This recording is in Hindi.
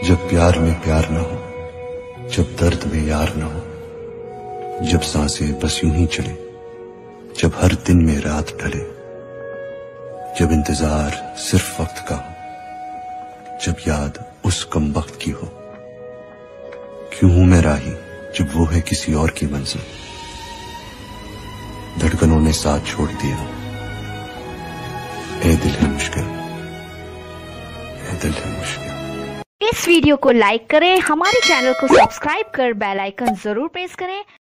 जब प्यार में प्यार न हो, जब दर्द में यार न हो, जब सांसें बस यूं ही चले, जब हर दिन में रात ढले, जब इंतजार सिर्फ वक्त का हो, जब याद उस कम वक्त की हो। क्यों हूं मैं राही जब वो है किसी और की मंजिल। धड़कनों ने साथ छोड़ दिया, ए दिल है मुश्किल, ए दिल है मुश्किल। इस वीडियो को लाइक करें, हमारे चैनल को सब्सक्राइब कर बेल आइकन जरूर प्रेस करें